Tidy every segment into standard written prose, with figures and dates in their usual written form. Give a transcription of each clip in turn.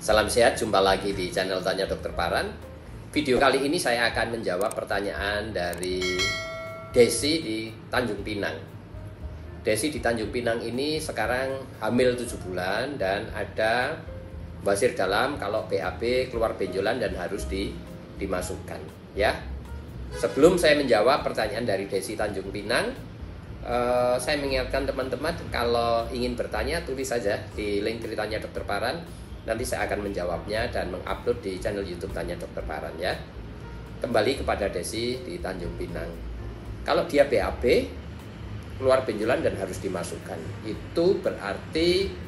Salam sehat, jumpa lagi di channel Tanya Dokter Paran. Video kali ini saya akan menjawab pertanyaan dari Desi di Tanjung Pinang. Desi di Tanjung Pinang ini sekarang hamil 7 bulan dan ada basir dalam kalau BAB keluar benjolan dan harus dimasukkan. Ya, sebelum saya menjawab pertanyaan dari Desi Tanjung Pinang, saya mengingatkan teman-teman kalau ingin bertanya tulis saja di link ceritanya Dokter Paran. Nanti saya akan menjawabnya dan mengupload di channel YouTube Tanya Dokter Paran ya. Kembali kepada Desi di Tanjung Pinang. Kalau dia BAB keluar benjolan dan harus dimasukkan, itu berarti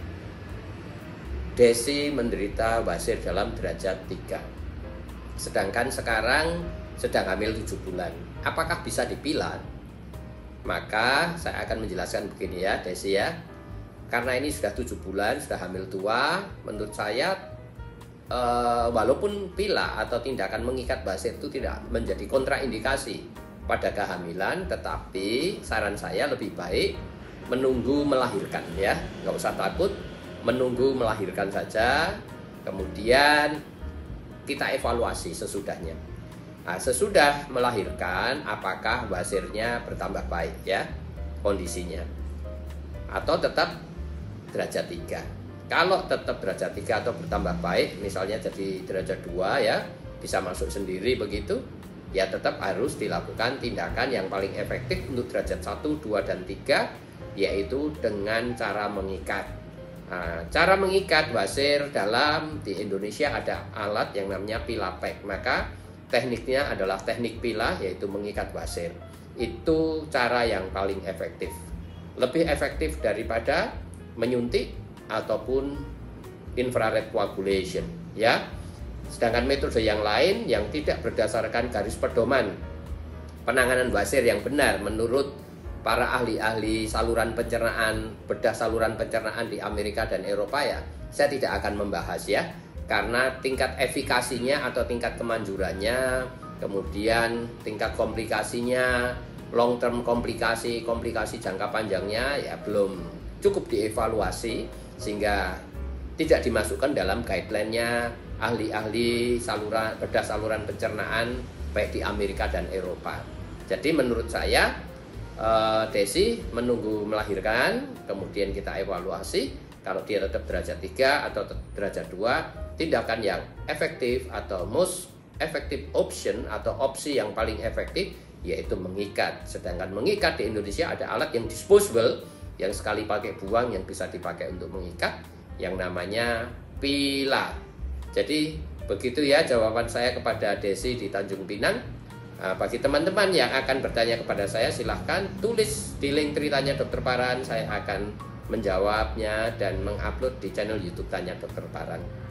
Desi menderita basir dalam derajat 3. Sedangkan sekarang sedang hamil 7 bulan. Apakah bisa dipilah? Maka saya akan menjelaskan begini ya Desi ya. Karena ini sudah 7 bulan, sudah hamil tua, menurut saya walaupun pilah atau tindakan mengikat basir itu tidak menjadi kontraindikasi pada kehamilan, tetapi saran saya lebih baik menunggu melahirkan ya, nggak usah takut, menunggu melahirkan saja, kemudian kita evaluasi sesudahnya. Nah, sesudah melahirkan apakah basirnya bertambah baik ya kondisinya, atau tetap derajat 3. Kalau tetap derajat 3 atau bertambah baik, misalnya jadi derajat 2 ya, bisa masuk sendiri begitu, ya tetap harus dilakukan tindakan yang paling efektif untuk derajat 1, 2, dan 3, yaitu dengan cara mengikat. Nah, cara mengikat basir dalam di Indonesia ada alat yang namanya Pilapek. Maka tekniknya adalah teknik pilah, yaitu mengikat basir. Itu cara yang paling efektif. Lebih efektif daripada menyuntik ataupun infrared coagulation ya. Sedangkan metode yang lain yang tidak berdasarkan garis pedoman penanganan basir yang benar menurut para ahli-ahli saluran pencernaan, bedah saluran pencernaan di Amerika dan Eropa ya, saya tidak akan membahas ya, karena tingkat efikasinya atau tingkat kemanjurannya, kemudian tingkat komplikasinya, long term komplikasi jangka panjangnya ya belum cukup dievaluasi sehingga tidak dimasukkan dalam guideline-nya ahli-ahli bedah saluran pencernaan baik di Amerika dan Eropa. Jadi menurut saya Desi menunggu melahirkan, kemudian kita evaluasi. Kalau dia tetap derajat 3 atau derajat 2, tindakan yang efektif atau most effective option atau opsi yang paling efektif yaitu mengikat. Sedangkan mengikat di Indonesia ada alat yang disposable, yang sekali pakai buang, yang bisa dipakai untuk mengikat, yang namanya pilah. Jadi begitu ya jawaban saya kepada Desi di Tanjung Pinang. Bagi teman-teman yang akan bertanya kepada saya, silahkan tulis di link ceritanya Dokter Paran. Saya akan menjawabnya dan mengupload di channel YouTube Tanya Dokter Paran.